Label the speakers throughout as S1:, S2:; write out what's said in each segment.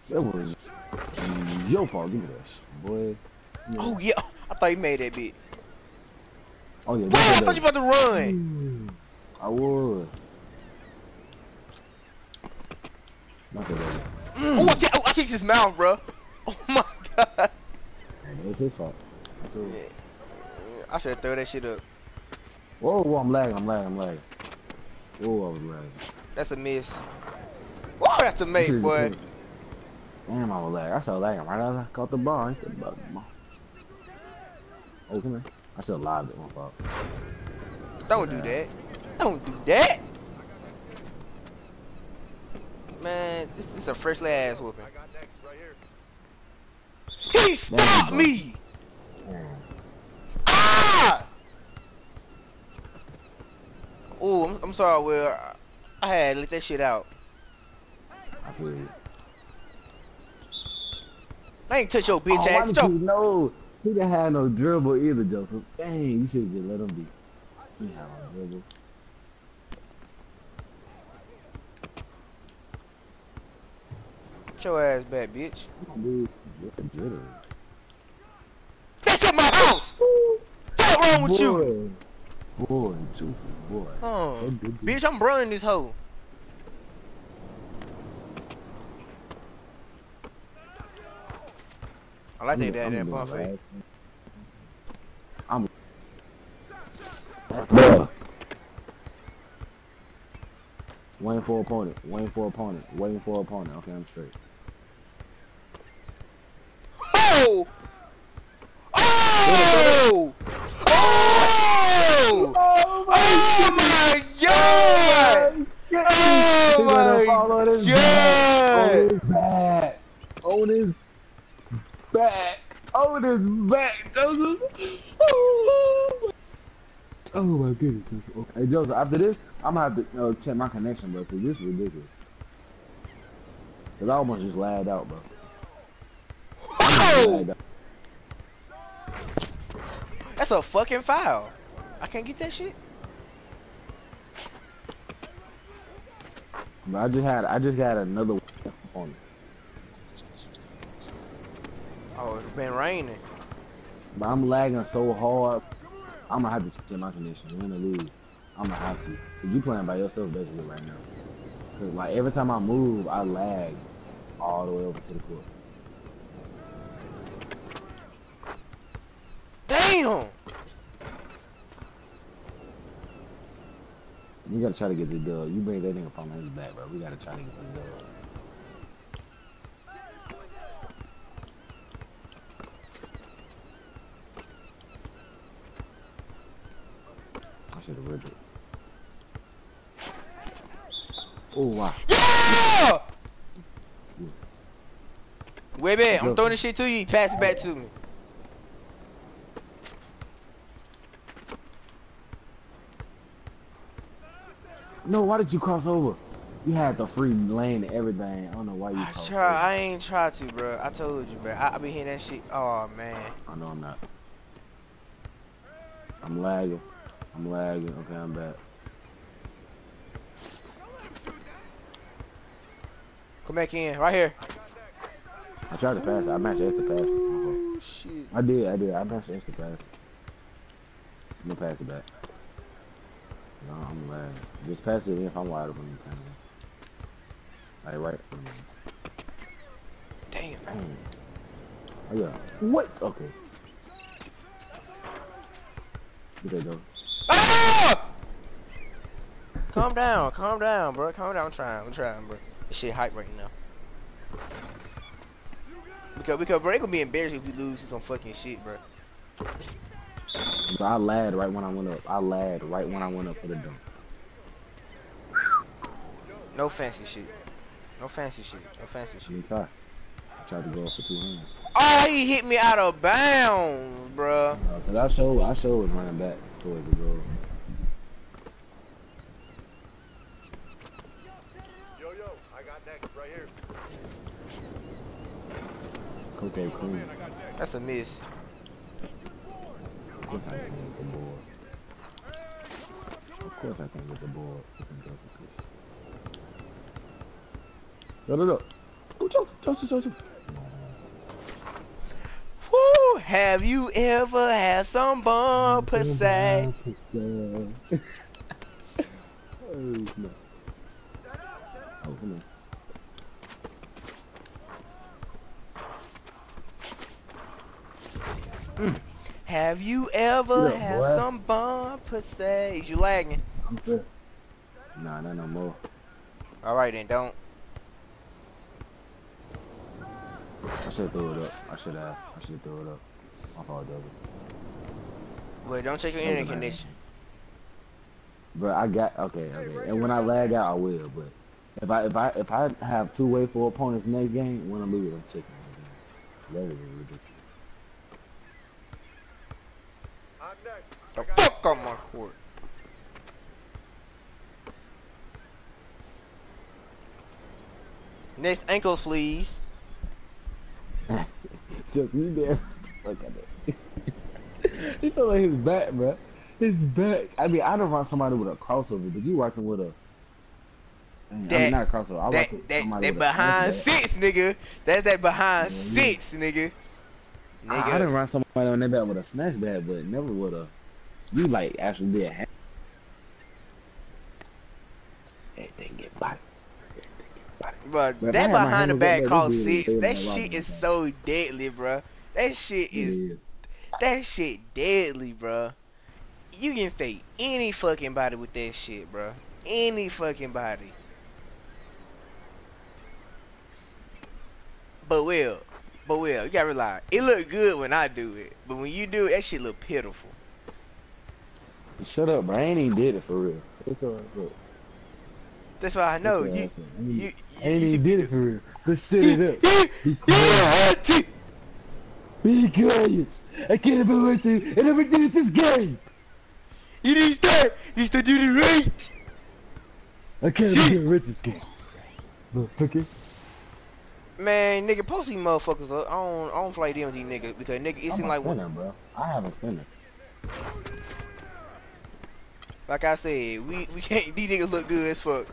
S1: That was your fault. Give me that shit, boy. Yeah.
S2: Oh yeah, I thought you made that bit.
S1: Oh yeah,
S2: Boy,
S1: that's
S2: I
S1: that.
S2: thought you about to run.
S1: I would. Not that.
S2: Oh, I kicked his mouth, bro. Oh my god.
S1: It's his fault.
S2: Yeah, I should throw that shit up.
S1: Whoa, whoa, I'm lagging. Whoa, I was lagging.
S2: That's a miss. Whoa, that's a mate, boy.
S1: Damn, I was lagging. I started lagging right after I caught the ball. I ain't about the ball. Oh, come here. I should have lied it. My fault.
S2: Don't do that. Don't do that. Man, this is a fresh ass whooping. He stopped me! Ah! Oh, I'm sorry, Will. I had to let that shit out.
S1: I feel it.
S2: I ain't touch your bitch
S1: Why
S2: ass.
S1: did you know? He didn't have no dribble either, Joseph. Dang, you should have just let him be. He had no dribble.
S2: Get your ass back, bitch.
S1: Dude, what a jitter.
S2: That's in my house! What's wrong with you?
S1: Boy, Joseph, boy.
S2: Bitch, I'm running this hoe. I like that damn pump fake.
S1: I'm. Waiting for opponent. Okay, I'm straight.
S2: Oh! Oh! Oh! Oh my god! Oh my god!
S1: On his back. Joseph. Oh my goodness, Joseph. Okay, hey, Joseph, after this, I'm gonna have to check my connection, bro, because this is ridiculous. Because I almost just lagged out, bro.
S2: Oh! That's a fucking foul. I can't get that shit.
S1: But I just got another opponent.
S2: Oh, it's been raining.
S1: But I'm lagging so hard, I'm gonna have to check my connection. Win or lose, I'm gonna have to. Cause you playing by yourself basically right now. Cause like every time I move, I lag all the way over to the court.
S2: Damn!
S1: You gotta try to get the dub. You bring that nigga from his back, bro. We gotta try to get the dub. I should have ripped it. Oh wow.
S2: Yeah!
S1: Yes.
S2: Wait, man, I'm throwing this shit to you. Pass it back to me.
S1: No, why did you cross over? You had the free lane and everything. I don't know why you crossed over.
S2: I ain't try to, bro. I told you, bro. I be hitting that shit. Oh, man.
S1: I know I'm not. I'm lagging. Okay, I'm back.
S2: Come back in. Right here.
S1: I tried to pass it. I matched extra pass.
S2: Oh, shit.
S1: I did. I matched extra pass. I'm gonna pass it back. No, I'm lagging. Just pass it in if I'm wide open. You can. Like right.
S2: Damn.
S1: Oh yeah. What? Okay. Get that though.
S2: Ah! Calm down, bro. Calm down. I'm trying, bro. This shit hype right now. Because, bro, they gonna be embarrassed if we lose to some fucking shit, bro.
S1: But I lagged right when I went up. For the dunk.
S2: No fancy shit. I
S1: tried to go up for 200.
S2: Oh, he hit me out of bounds, bro.
S1: Cause I showed was running back towards the goal.
S3: Yo, I got next right here.
S1: Coco Cream.
S2: That's a miss.
S1: Of course I can't get the board. Go. Oh, Joseph.
S2: Woo! Have you ever had some bum pussy?
S1: Oh, no. Oh, come on.
S2: Have you ever
S1: Yeah,
S2: had
S1: boy.
S2: some bum pussy? Is you lagging?
S1: I'm good. Nah, not no more.
S2: Alright then, don't.
S1: I should throw it up. I should throw it up. My fault, Double.
S2: Wait, don't check your internet connection.
S1: But I got okay. And when I lag out, I will. But if I have two-way for opponents next game, when I lose, I'm checking the game. That is ridiculous.
S3: I'm next.
S2: The fuck on my court. Next ankle, please.
S1: Just me there. Look at it. He feel like his back, bro. His back. I mean, I don't want somebody with a crossover, but you working with a. I mean, not a crossover. I work with somebody
S2: That
S1: with
S2: behind
S1: a
S2: six, nigga. That's that behind
S1: Yeah,
S2: six, nigga.
S1: I didn't run somebody on their back with a snatch bag, but never with a. You like actually did hand. Everything get body.
S2: But
S1: But if I
S2: that
S1: had my
S2: behind the
S1: hands
S2: back
S1: up there,
S2: cross
S1: this dude
S2: six,
S1: would
S2: that
S1: stay in
S2: shit
S1: that
S2: is
S1: rock.
S2: so deadly, bruh. That shit is, that shit deadly, bruh. You can fake any fucking body with that shit, bruh. Any fucking body. But you gotta realize, it look good when I do it. But when you do it, that shit look pitiful.
S1: Shut up, bro. I ain't even did it for real. Shut your ass up.
S2: That's why I know.
S1: Shut your
S2: You
S1: ass up. I
S2: you
S1: ain't
S2: you
S1: even
S2: should
S1: did
S2: be
S1: it for real. Let's set it up. Be quiet. Be quiet. I can't even wait to and everything is this game.
S2: You need to do the right.
S1: I can't even with this game. Okay.
S2: Man, nigga, post these motherfuckers up. I don't play them with these niggas because nigga, it
S1: I'm
S2: seem
S1: a
S2: like
S1: center, bro. I have a center.
S2: like I said, we can't. These niggas look good as fuck.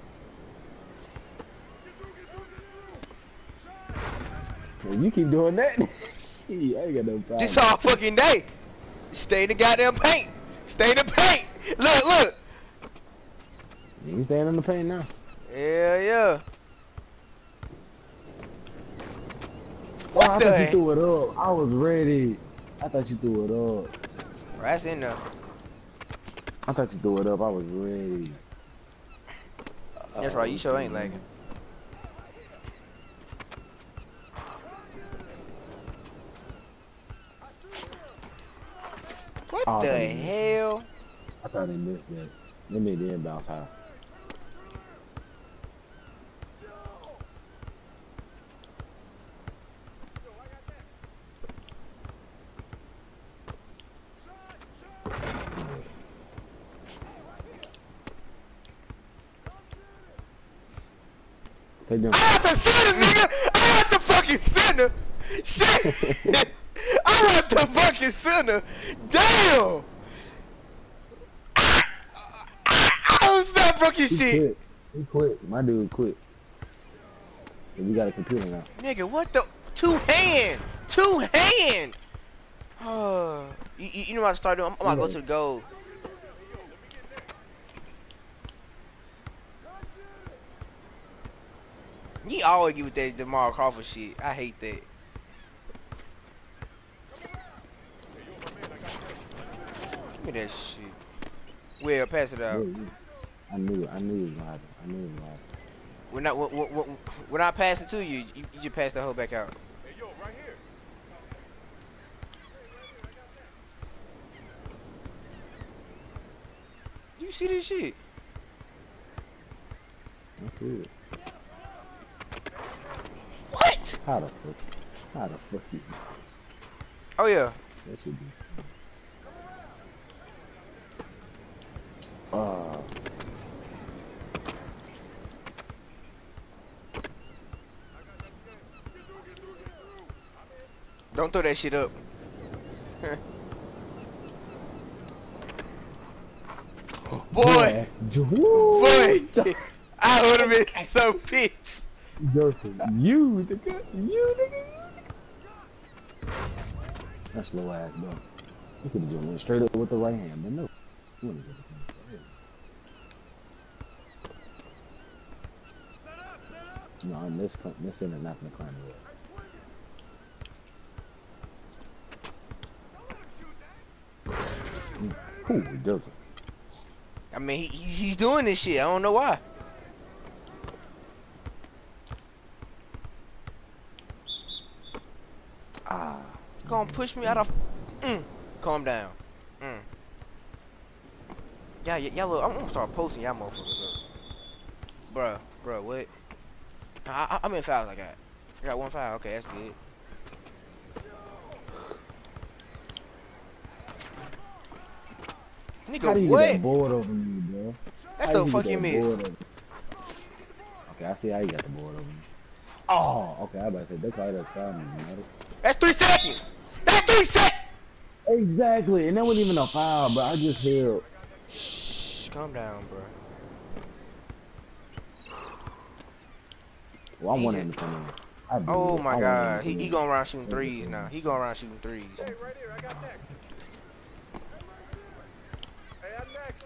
S1: Well, you keep doing that. Shit, I ain't got no problem.
S2: Just all fucking day. Stay in the goddamn paint. Stay in the paint. Look.
S1: You staying in the paint now?
S2: Yeah.
S1: Oh, I
S2: the
S1: thought you
S2: heck?
S1: threw it up. I was ready. I thought you threw it up.
S2: That's in there.
S1: I thought you threw it up. I was ready.
S2: That's right. You sure ain't lagging. What
S1: Oh,
S2: the
S1: I thought he missed
S2: hell?
S1: I thought they missed that. They made the inbounds high. Take them.
S2: I got the center, nigga. I got the fucking center. Shit. I got the fucking center. Damn. Oh, stop broke his
S1: He
S2: shit.
S1: quit. He quit. My dude quit. And we got a computer now.
S2: Nigga, what the? Two hand. You know what I start doing? I'm gonna go to the goal. You always get with that Jamal Crawford shit. I hate that. Give me that shit. Well, pass it out.
S1: I knew it was gonna happen.
S2: When I pass it to you, you just pass the hoe back out.
S3: Hey, yo, right here.
S2: You see this shit?
S1: That's it.
S2: What?
S1: How the fuck you?
S2: Oh yeah.
S1: That should be.
S2: Don't throw that shit up. Boy,
S1: Boy.
S2: I would have been so pissed.
S1: Joseph, you nigga, you nigga. That slow ass, bro. You could have just went straight up with the right hand, but no. You wanna give it to me. No, I'm this end is not gonna climb the wall. Cool, Joseph.
S2: I mean, he's doing this shit. I don't know why.
S1: Ah.
S2: Gonna push me out of. Calm down. Yeah, y'all look. I'm gonna start posting y'all motherfuckers up. Bruh, what? How many fouls I got? I got 1 foul. Okay, that's good.
S1: How do
S2: Nigga,
S1: you
S2: what?
S1: get that board over me, bro?
S2: That's
S1: How
S2: the
S1: you get
S2: fucking
S1: that
S2: miss.
S1: board over- Okay, I see how you got the board over me. Oh, okay, I about to say, that's why that's foul me, man.
S2: That's 3 seconds. That's 3 seconds.
S1: Exactly, and that wasn't even a foul, bro. I just held.
S2: Shh, calm down, bro.
S1: Well, I wanted him to come in. I did.
S2: Oh my
S1: I wanted
S2: god,
S1: him to
S2: he
S1: come
S2: going around shooting threes
S1: in.
S2: now. He going around shooting threes.
S3: Hey, right here. I got next. Hey, I'm next.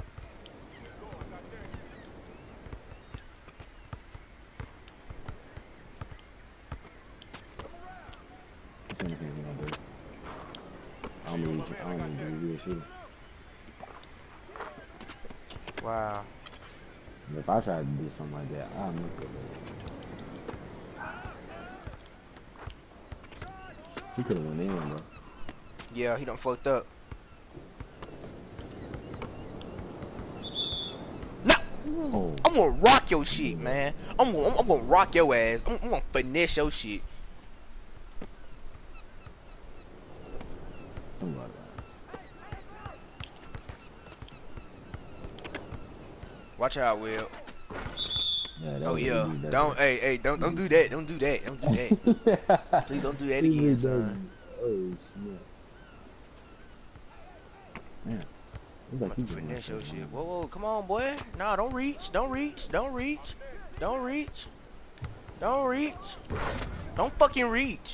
S1: That's anything he gonna do. I don't need you a shooter.
S2: Wow.
S1: If I tried to do something like that, I'll miss it. He could have went in, bro.
S2: Yeah, he done fucked up. No!
S1: Oh.
S2: I'm gonna rock your shit, man. I'm gonna rock your ass. I'm gonna finesse your shit.
S1: Something like that.
S2: Watch out, Will.
S1: Yeah, that
S2: Oh
S1: was
S2: yeah.
S1: easy,
S2: Don't don't do that. Don't do that. Don't do that. Please don't do that again, son.
S1: Oh shit. Man. Looks like
S2: I'm
S1: he
S2: gonna
S1: just
S2: finesse your
S1: went
S2: shit.
S1: for
S2: Whoa, come on, boy. Nah, don't reach. Don't reach. Don't reach. Don't reach. Don't reach. Don't fucking reach.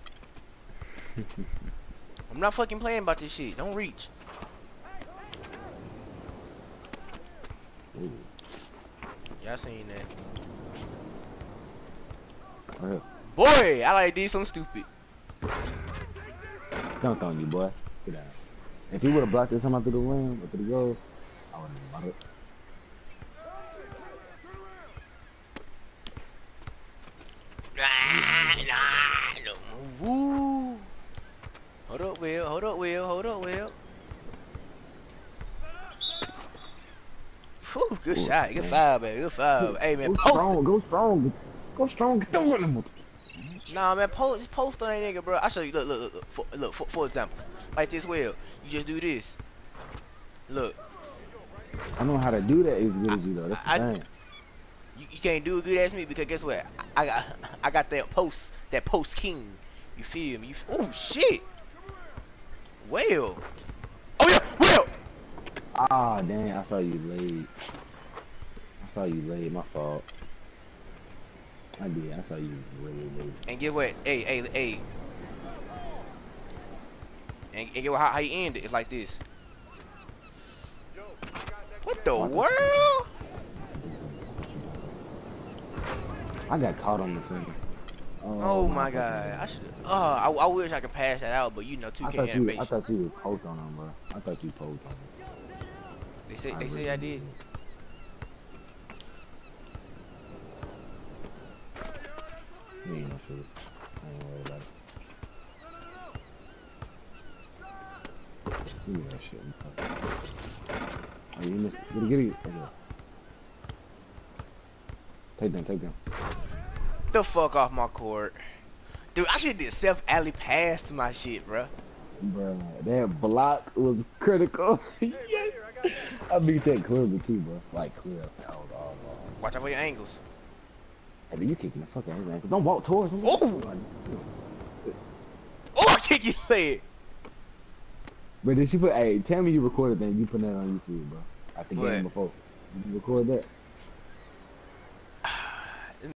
S2: I'm not fucking playing about this shit. Don't reach.
S1: Ooh.
S2: Yeah, I seen that.
S1: Right here.
S2: Boy, I like did something stupid.
S1: Dunked on you, boy. Get out. If he would have blocked this time out through the rim or through the goal, I would have bought it.
S2: Nah, woo. Hold up, Will. Hold up, Will. Hold up, Will. Whew, good
S1: Ooh,
S2: shot. Good
S1: man.
S2: foul, baby. Good foul. Hey, man,
S1: Go
S2: post
S1: strong,
S2: it.
S1: go strong. Go strong. Get through him.
S2: Nah, man, just post on that nigga, bro. I'll show you. Look, for example. Like this, Will. You just do this. Look.
S1: I know how to do that as good as you, though. That's the thing.
S2: You can't do it good as me because guess what? I got that post king. You feel me? Oh shit. Well. Oh yeah, Will.
S1: Ah, dang, I saw you laid. My fault. I did. I saw you really late.
S2: And get what? Hey. And get what? How you end it? It's like this. What the world?
S1: I got caught on the scene.
S2: Oh my god. I should. I wish I could pass that out, but you know, 2K animation.
S1: I thought you was poked on him, bro. I thought you poked on him.
S2: They say I did.
S1: You ain't no shit. I ain't worried about it. Give me that shit. Oh, you missed it. Get it. Okay. Take them.
S2: The fuck off my court. Dude, I should did self alley pass to my shit, bruh.
S1: Bro, that block was critical. Yes. I beat that clearly too, bro. Like clear.
S2: Watch out for your angles.
S1: Hey, but you kicking the fuck out of him. Don't walk towards him.
S2: Oh! Oh, I kick his leg.
S1: But did you put? Hey, tell me you recorded that. You put that on YouTube, bro. I think
S2: What?
S1: game before. Did you record that?